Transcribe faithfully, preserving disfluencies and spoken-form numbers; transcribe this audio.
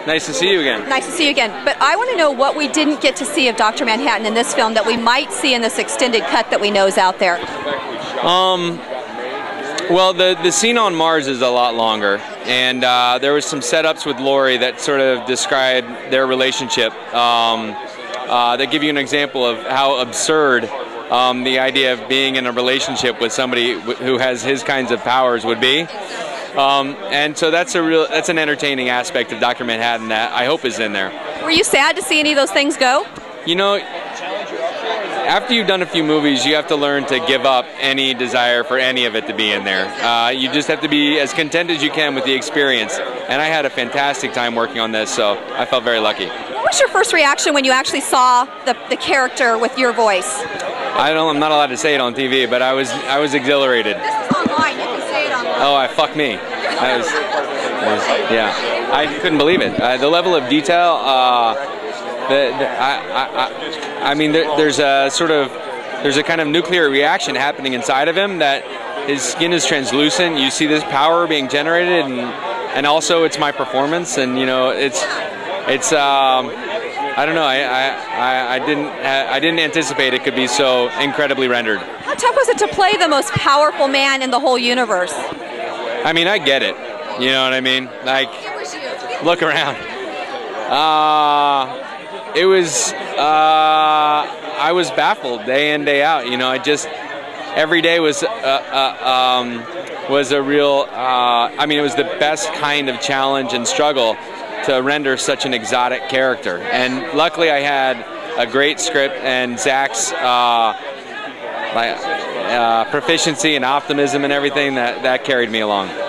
Nice to see you again. Nice to see you again. But I want to know what we didn't get to see of Doctor Manhattan in this film that we might see in this extended cut that we know is out there. Um, well, the, the scene on Mars is a lot longer, and uh, there was some setups with Laurie that sort of described their relationship um, uh, that give you an example of how absurd um, the idea of being in a relationship with somebody who has his kinds of powers would be. Um, and so that's a real, that's an entertaining aspect of Doctor Manhattan that I hope is in there. Were you sad to see any of those things go? You know, after you've done a few movies, you have to learn to give up any desire for any of it to be in there. Uh, you just have to be as content as you can with the experience. And I had a fantastic time working on this, so I felt very lucky. What was your first reaction when you actually saw the, the character with your voice? I don't, I'm not allowed to say it on T V, but I was, I was exhilarated. This is online, you can say it online. Oh, I fuck me. I was, I was, yeah, I couldn't believe it. Uh, the level of detail, uh, the, the, I, I, I mean, there, there's a sort of, there's a kind of nuclear reaction happening inside of him that his skin is translucent. You see this power being generated, and and also it's my performance, and you know, it's, it's, um, I don't know. I, I, I didn't, I didn't anticipate it could be so incredibly rendered. How tough was it to play the most powerful man in the whole universe? I mean, I get it. You know what I mean? Like, look around. Uh, it was, uh, I was baffled day in, day out. You know, I just, every day was, uh, uh, um, was a real, uh, I mean, it was the best kind of challenge and struggle to render such an exotic character. And luckily I had a great script, and Zach's uh, my, uh, proficiency and optimism and everything that, that carried me along.